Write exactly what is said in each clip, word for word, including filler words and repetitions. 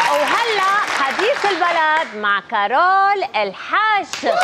وهلا حديث البلد مع كارول الحاج.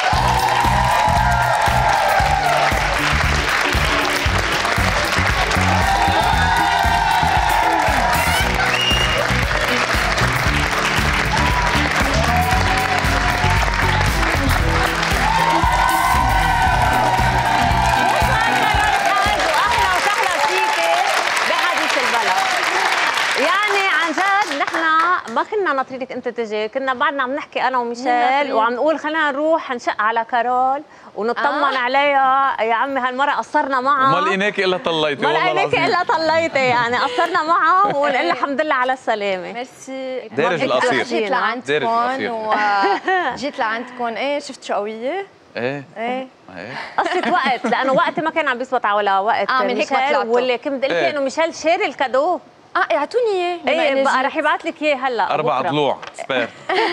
ما كنا ناطرينك انت تجي، كنا بعدنا عم نحكي انا وميشيل وعم نقول خلينا نروح نشق على كارول ونطمن آه. عليها. يا عمي هالمره قصرنا معها ما لقيناكي الا طليتي، والله ما لقيناكي الا طليتي، يعني قصرنا معها ونقول لها الحمد لله على السلامه. ميرسي. دارج القصير. جيت لعندكم وجيت لعندكم. ايه شفت شو قويه؟ ايه ايه قصة وقت، لانه وقتي ما كان عم بيثبت على وقت اه من هيك ما طلعتوا. واللي كنت قلت لي انه ميشيل شاري الكادو. اه اعطوني اياه. ايه بقى رح يبعث لك اياه هلا اربع ضلوع سبير.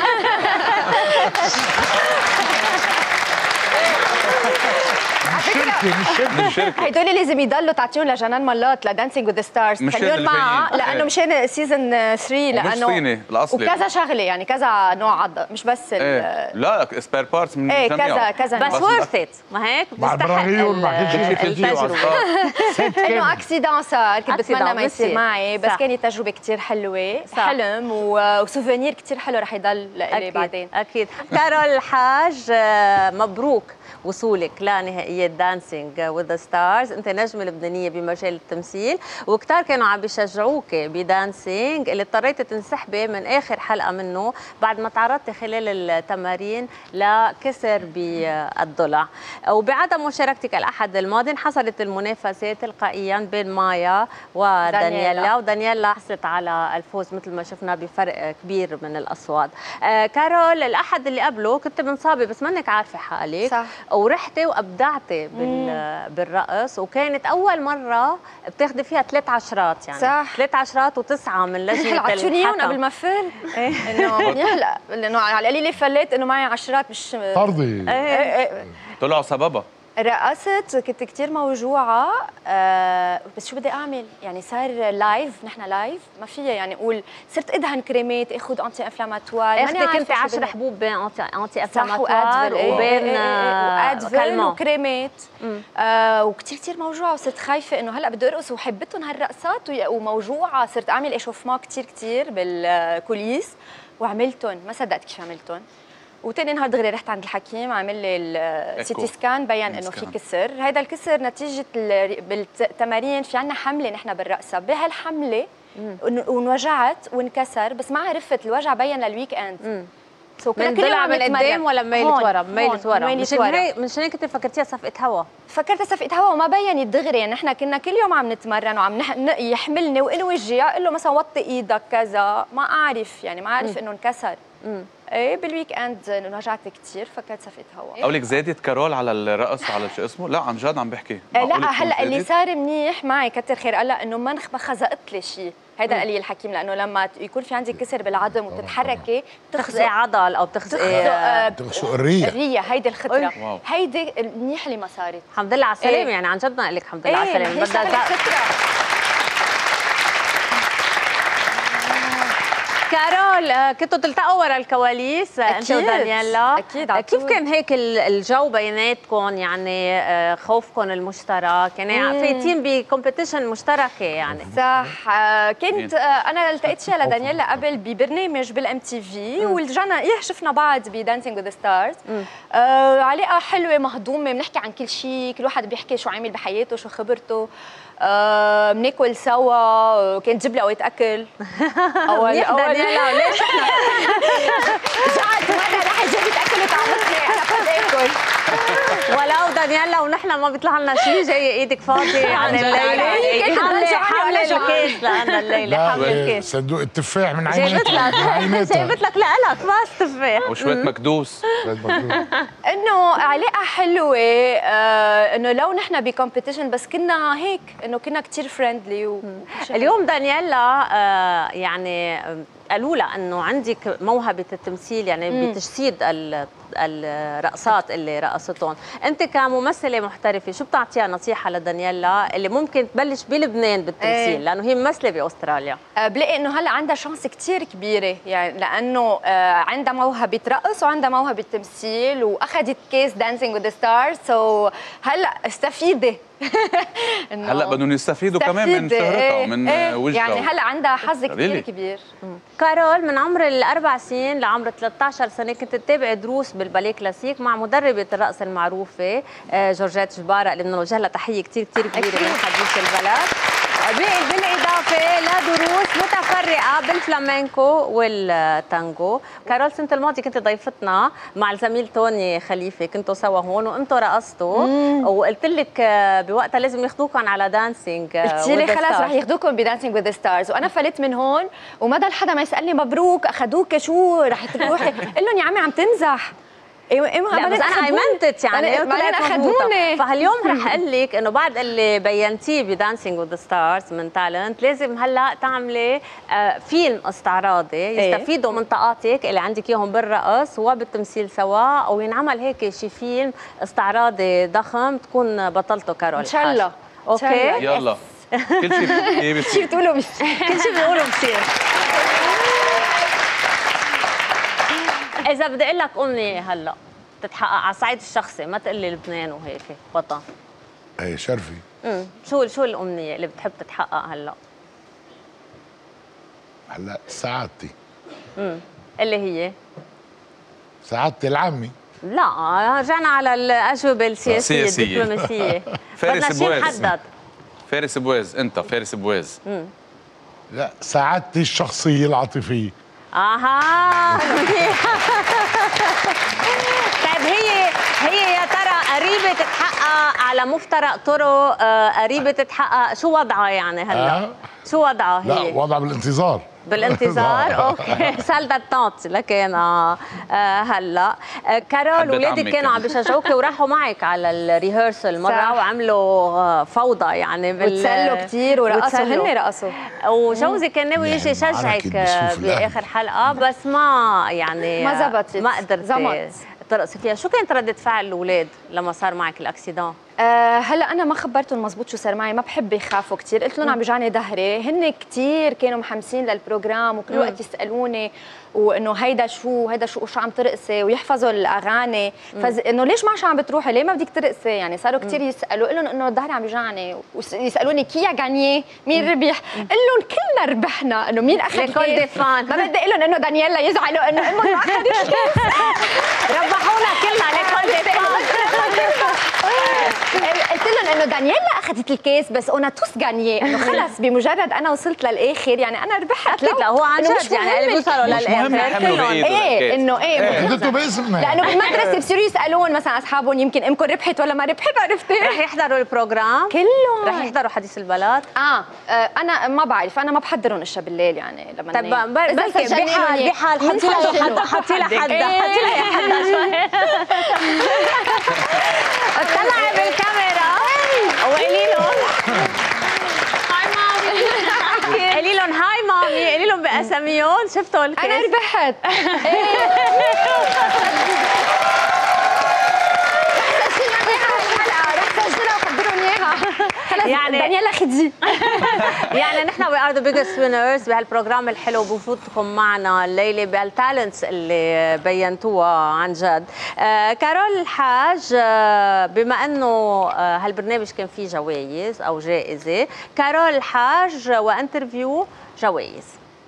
من الشركه هدول لازم يضلوا تعطيهم لجنان ملات لدانسينج وذ ستارز، خليهم معها لانه مشان سيزون ثلاثة لانه صيني الاصلي وكذا شغله يعني كذا نوع عض مش بس ايه. لا سبير بارتس من ايه كذا كذا بس ورث ات ما هيك بيستحق التجربه. انه اكسيدان صار كنت بتمنى ما يصير معي بس كانت تجربه كثير حلوه، حلم وسوفينير كثير حلو رح يضل لإلي بعدين. اكيد. كارول الحاج مبروك وصولك لنهائيات دانسينج وذ ذا ستارز، انت نجمه لبنانيه بمجال التمثيل وكثار كانوا عم بيشجعوك بدانسينج اللي اضطريتي تنسحبي من اخر حلقه منه بعد ما تعرضتي خلال التمارين لكسر بالضلع. وبعدم مشاركتك الاحد الماضي انحصرت المنافسه تلقائيا بين مايا ودانييلا، ودانييلا حصلت على الفوز مثل ما شفنا بفرق كبير من الاصوات. آه كارول الاحد اللي قبله كنت منصابه بس منك عارفه حالك صح. ورحتي وابدعتي بالرقص وكانت اول مره بتاخذي فيها ثلاث عشرات يعني صح. ثلاث عشرات وتسعه من لجنه الحكم. عطوني اياهم قبل ما فل انه يحلق لانه على القليله فليت انه معي عشرات مش فرضي طلعوا سببها. رقصت كنت كثير موجوعه أه بس شو بدي اعمل يعني صار لايف نحن لايف ما فيها يعني اقول صرت ادهن كريمات اخذ انتي انفلاماتوار اختي كنت عشر حبوب بين انتي انتي انفلاماتوار وبين وادفل وكريمات آه وكثير كثير موجوعه وصرت خايفه انه هلا بدي ارقص وحبتهم هالرقصات وموجوعه صرت اعمل اشوفما كثير كثير بالكوليس وعملتهم ما صدقت كيف عملتهم. وتاني نهار دغري رحت عند الحكيم عمل لي السيتي سكان بين انه في كسر، هذا الكسر نتيجه بالتمارين في عندنا حمله نحن بالرقصه، بهالحمله وانوجعت وانكسر بس ما عرفت الوجع بين للويك اند. سو كنا كل يوم من قدام ولا ميلة ورا؟ ميلة ورا. مشان هيك مشان هيك كنت فكرتيها صفقة هوا. فكرتها صفقة هوا وما بينت دغري يعني نحن كنا كل يوم عم نتمرن وعم يحملني وانوجع اقول له مثلا وطي ايدك كذا ما اعرف يعني ما اعرف انه انكسر. ايه بالويك اند انوجعت كثير فكرت صفقة هوا. قولك زادت كارول على الرقص وعلى شو اسمه؟ لا عن جد عم بحكي. لا هلا اللي صار منيح معي كتر خير قال انه ما ما خزقت لي شيء، هيدا قال لي الحكيم لانه لما يكون في عندك كسر بالعظم وتتحركي بتخزقي عضل او بتخزقي بتخزق الريه الريه هيدي الخطره هيدي منيح اللي ما صارت. الحمد لله على السلامه يعني عن جد لك الحمد لله على السلامه. بدها كارول كنتوا تلتقوا ورا الكواليس انت ودانييلا اكيد كيف كان هيك الجو بيناتكم يعني خوفكم المشترك يعني في تيم بكومبيتيشن مشتركه يعني صح. كنت انا التقيت فيها لدانييلا قبل ببرنامج بالام تي في ورجعنا ايه شفنا بعض بدانسينج وذ ستارز. علاقه حلوه مهضومه بنحكي عن كل شيء كل واحد بيحكي شو عامل بحياته شو خبرته بناكل سوا كان تجيب لي اوقات اكل اول اول لا ليش احنا رجعت مره رح جابت اكل وطعمتني انا كنت اكل ولو دانييلا ونحن ما بيطلع لنا شيء جاي ايدك فاضيه عن الليله حمله حمله الكيس لعنا الليله حمله الكيس صندوق التفاح من عينتها جايبت لك لك بس تفاح وشويه مكدوس. انه علاقه حلوه انه لو نحن بكومبيتيشن بس كنا هيك انه كنا كثير فريندلي. اليوم دانييلا يعني قالوا لها انه عندك موهبه التمثيل يعني مم. بتجسيد الرقصات اللي رقصتهم، انت كممثله محترفه شو بتعطيها نصيحه لدانييلا اللي ممكن تبلش بلبنان بالتمثيل؟ ايه. لانه هي ممثله باستراليا. أه بلاقي انه هلا عندها شانس كثير كبيره، يعني لانه أه عندها موهبه رقص وعندها موهبه تمثيل، واخذت كيس دانسينج وذ ستارز، سو هلا استفيدي. هلا بدهم يستفيدوا كمان من شهرتها ومن ايه وجهها. يعني هلا عندها حظ كثير كبير. مم. كارول، من عمر الاربع سنين لعمر ثلاثة عشر سنه كنت تتابعي دروس بالباليه كلاسيك مع مدربه الرقص المعروفه جورجيت جبارة اللي بنوجه لها تحيه كثير كثير كبيره من حديث البلد. بالاضافه لدروس متفرقه بالفلامينكو والتانجو. كارول، السنه الماضيه كنت ضيفتنا مع الزميل توني خليفه، كنتوا سوا هون وانتوا رقصتوا، وقلت لك بوقتها لازم ياخذوكم على دانسينج. قلتي لي خلص رح ياخذوكم بدانسينج وذ ستارز، وانا فلت من هون وما ضل حدا ما يسالني مبروك اخذوك شو رح تروحي؟ قل لهم يا عمي عم تنزح. ايوه ايوه لا بس انا ايمنتت يعني بعدين اخذوني. فهاليوم رح اقول لك انه بعد اللي بينتيه بدانسينج وذ ستارز من تالنت لازم هلا تعملي فيلم استعراضي يستفيدوا من طاقاتك اللي عندك اياهم بالرقص وبالتمثيل سوا، او ينعمل هيك شي فيلم استعراضي ضخم تكون بطلته كارول. ان شاء الله. اوكي يلا كل شيء بيصير. شو بتقولوا بيصير. كل شيء بيقولوا بيصير. إذا بدي أقول لك أمنية هلا تتحقق على الصعيد الشخصي، ما تقول لي لبنان وهيك وطن. ايه شرفي. امم شو شو الأمنية اللي بتحب تتحقق هلا؟ هلا سعادتي. امم اللي هي؟ سعادتي العامي. لا رجعنا على الأجوبة السياسية سياسية. الدبلوماسية. فارس بواز. نحدد. فارس بواز، أنت فارس بواز. امم لا سعادتي الشخصية العاطفية. اها. طيب هي هي يا ترى قريبه تتحقق على مفترق طرق، قريبه تتحقق، شو وضعها يعني هلا؟ أه؟ شو وضعها هي؟ لا وضعها بالانتظار. بالانتظار. اوكي سالت الطاط لكن آه هلا آه كارول، اولادك كانوا عم بيشجعوكي وراحوا معك على الريهرسل مره وعملوا فوضى يعني بال وتسلوا كثير ورقصوا، هن رقصوا، وجوزي كان ناوي يجي يشجعك باخر حلقه بس ما يعني ما زبطت، ما قدرت ترقصي فيها. شو كانت ردة فعل الاولاد لما صار معك الاكسيدون؟ أه هلا انا ما خبرتهم مزبوط شو صار معي، ما بحب يخافوا كثير، قلت لهم عم بيجاني ظهري، هن كثير كانوا محمسين للبروجرام وكل وقت يسالوني وانه هيدا شو هيدا شو شو عم ترقصي ويحفظوا الاغاني، فانه ليش ما شو عم بتروحي، ليه ما بدك ترقصي؟ يعني صاروا كثير يسالوا، قول لهم انه ظهري عم بيجاني، ويسالوني كي غانيي مين ربح؟ قل لهم كلنا ربحنا، انه مين اخذ الكيس؟ ما بدي اقول لهم انه دانييلا يزعلوا انه امهم ما اخذت الكيس. ربحونا كلنا ليكون قلت لهم انه دانييلا اخذت الكيس بس انا توس غانيي، انه خلص بمجرد انا وصلت للاخر يعني انا ربحت. لا هو عن جد يعني اللي بيوصلوا للاخر ايه انه ايه حددوا باسمنا، لانه بالمدرسه بصيروا يسالون مثلا اصحابهم يمكن امكم ربحت ولا ما ربحت، عرفتي؟ رح يحضروا البروجرام كلهم، رح يحضروا حديث البلد. اه, آه انا ما بعرف، انا ما بحضرهم اشياء بالليل يعني لما طب بلكي بحال بحال حطي لها حدا حطي لها حدا حطي لها حدا شوي. اطلعي بالكاميرا وقولي لهم هاي مامي، قولي لهم هاي مامي، قولي لهم باساميهم شفتوا الكيس. انا ربحت. يعني دانييلا خدي. يعني نحن وي ار ذا بيجست وينرز بهالبروجرام الحلو بوجودكم معنا الليله بهالتالنتس اللي بينتوها عن جد. آه كارول الحاج، آه بما انه آه هالبرنامج كان فيه جوائز او جائزه، كارول الحاج وانترفيو جوائز.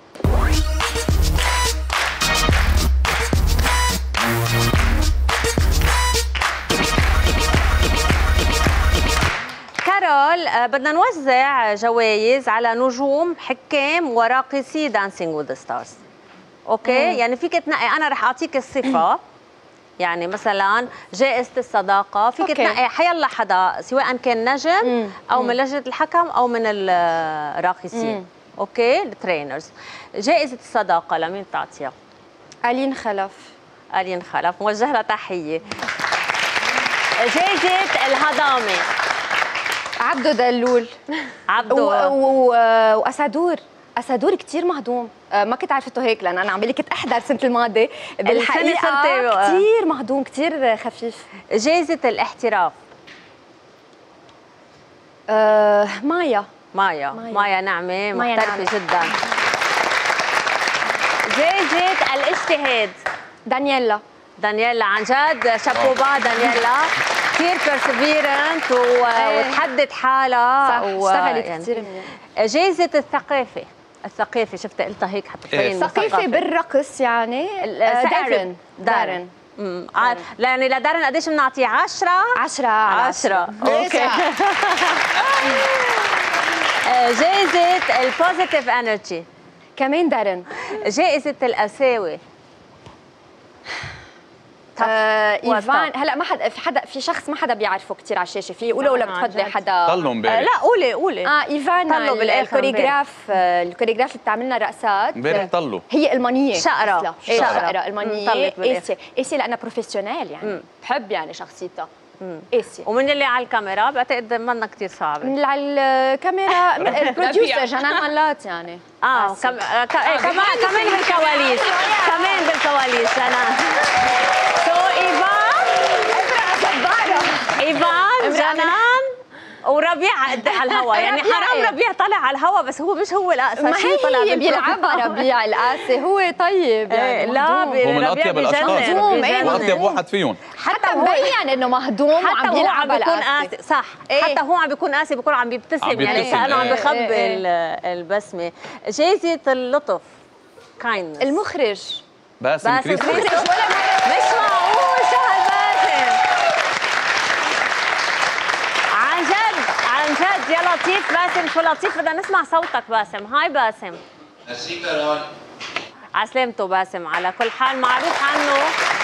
كارول، بدنا نوزع جوائز على نجوم حكام وراقصي دانسينج وذ ستارز. اوكي مم. يعني فيك تنقي، انا رح اعطيك الصفه يعني مثلا جائزه الصداقه، فيك تنقي حيلا حدا سواء كان نجم مم. او من لجنه الحكم او من الراقصين. مم. اوكي الترينرز. جائزه الصداقه لمين بتعطيها؟ ألين خلف. ألين خلف، موجه لها تحيه. جائزه الهضامه عبدو دلول. عبدو و... و... واسادور، اسادور كثير مهضوم. ما كنت عرفته هيك لان انا عم بقول لك كنت احضر السنه الماضيه بالحقيقه كثير مهضوم كثير خفيف. جائزة الاحتراف. آه مايا مايا مايا, مايا نعمة محترفة جدا. جائزة الاجتهاد. دانييلا. دانييلا عن جد شابوبا دانييلا، كثير بيرسيفيرنت وتحدت حالها صح اشتغلت يعني كثير منيح. جائزة الثقافة. الثقافة شفت قلتها هيك حتى تبين الثقافة بالرقص يعني دارن دارن امم يعني لدارن قديش بنعطيه؟ عشرة عشرة على عشرة اوكي. جائزة البوزيتيف انرجي كمان دارن. جائزة القساوة. آه ايفان. هلا ما حدا في حدا في شخص ما حدا بيعرفه كثير على الشاشه، في قولوا ولا بتفضلي حدا؟ طلوا امبارح. آه لا قولي قولي. اه ايفان الكوريغراف الكوريغراف اللي بتعمل لنا رقصات امبارح طلوا. هي المانيه شقرة شقرة المانيه ايسي ايسي لانها بروفيشنال يعني مم. بحب يعني شخصيتها ايسي. ومن اللي على الكاميرا بعتقد منا كثير صعبه. من اللي على الكاميرا البروديوسر جنان ملات يعني. اه كم... آه كمان كمان بالكواليس كمان بالكواليس جنان. سو ايفان ايفان جنان وربيع قد على الهوا يعني حرام ربيع طلع على الهوا بس هو مش هو الأقسى. ما هي بيلعبها ربيع القاسي هو طيب يعني لا هو من اطيب الاشخاص واطيب واحد فيهم. حتى مبين انه مهضوم وعم بيلعب بيكون قاسي صح. حتى هو عم بيكون قاسي بيكون عم بيبتسم يعني كانه عم بخبي البسمه. جائزة اللطف كايندنس. المخرج باسم كريستو. مش معقول شو هالباسم عن جد عن جد يا لطيف. باسم شو لطيف بدنا نسمع صوتك باسم. هاي باسم. ميرسي كارول. عسلامته باسم. على كل حال معروف عنه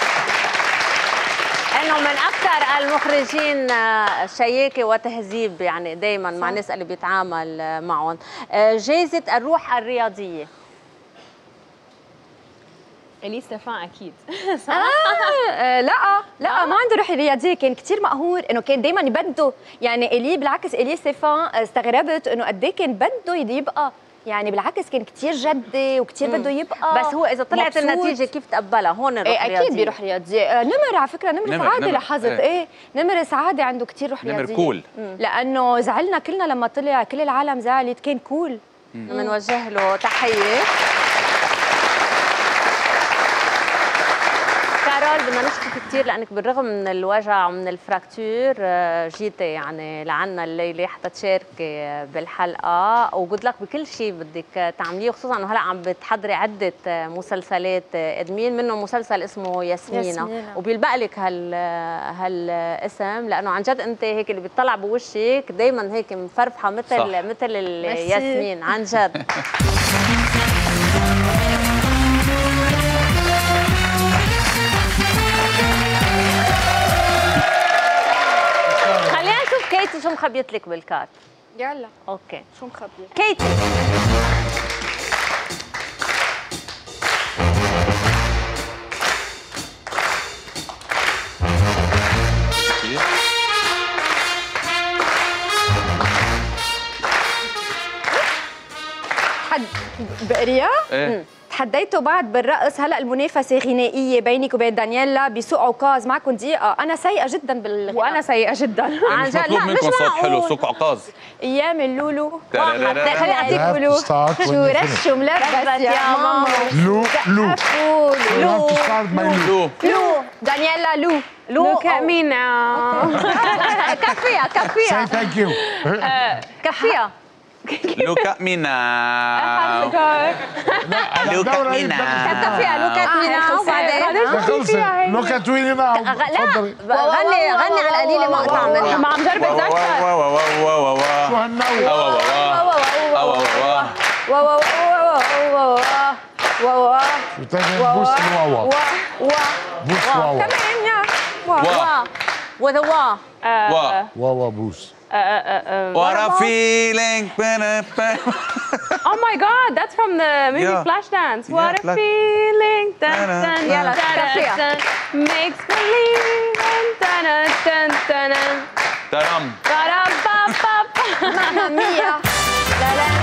انه من اكثر المخرجين شياكه وتهذيب يعني دائما مع الناس اللي بيتعامل معهم. جائزة الروح الرياضية. إلي ستيفان اكيد. صح؟ آه لا لا ما عنده روح رياضيه، كان كثير مقهور انه كان دائما بده يعني إلي بالعكس إلي ستيفان استغربت انه قد ايه كان بده يبقى يعني بالعكس كان كثير جدي وكثير بده يبقى بس هو اذا طلعت مبسوط. النتيجه كيف تقبلها هون روح ايه رياضيه؟ اكيد بروح رياضيه. آه نمر على فكره نمر, نمر سعاده لاحظت ايه, ايه نمر سعاده عنده كثير روح نمر رياضيه. نمر كول لانه زعلنا كلنا لما طلع كل العالم زعلت كان كول. بنوجه له تحيه. كارول بدنا نشكرك كثير لانك بالرغم من الوجع ومن الفراكتور جيتي يعني لعنا الليله حتى تشاركي بالحلقه وجود لك بكل شيء بدك تعمليه خصوصا انه هلا عم بتحضري عده مسلسلات ادمين منهم مسلسل اسمه ياسمينة, ياسمينة. وبيلبق لك هال هالاسم لانه عن جد انت هيك اللي بيطلع بوشك دائما هيك مفرفحه مثل صح. مثل الياسمين عن جد. كيتي شو مخبيت لك بالكارت؟ يلا اوكي شو مخبيت؟ كيتي حد بقريها؟ ايه تحديتوا بعض بالرقص. هلا المنافسه غنائيه بينك وبين دانييلا بسوق عكاظ. معكم دقيقه. انا سيئه جدا بالغناء وانا سيئه جدا. عن جد لا مش صوت حلو سوق عكاظ. ايام اللولو خلي اعطيك لولو شو رش وملبس يا ماما. لو لو لو لو لو دانييلا لو لو كمينة. كفيها كفيها. ثانك يو. كفيها. لوكا مينا لوكا مينا كتب فيها لوكا مينا وبعدين خلصت لوكا تويني لا غني غني على القليله ما اقطع منها. ما عم جرب اتذكر شو هالنوع شو تاني بوس واوا بوس واوا كمان يا وا with a wa وا واوا بوس What a feeling. Oh my God, that's from the movie Yeah. Flashdance. What Yeah, a feeling. Dun, Da-da, dun, يلا كفيها. dun, makes believe. Dun, dun, dun, dun. ترام Ba-da-ba-ba-ba. ماما ميا لا لا